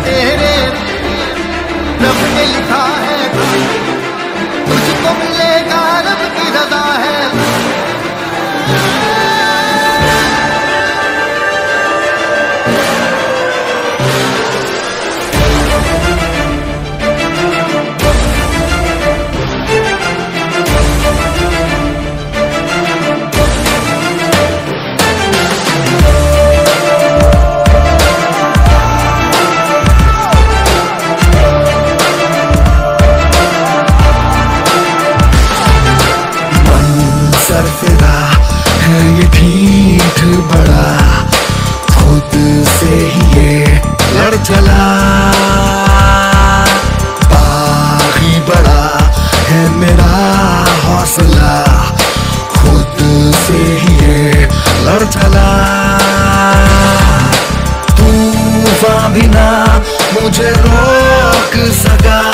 तेरे रब ने लिखा है तुझको मिलेगा रब की रजा है। सरफिरा है ये ठीक बड़ा, खुद से ही ये लड़ चला। बागी बड़ा है मेरा हौसला, खुद से ही ये लड़ चला। तूफान भी ना मुझे रोक सका,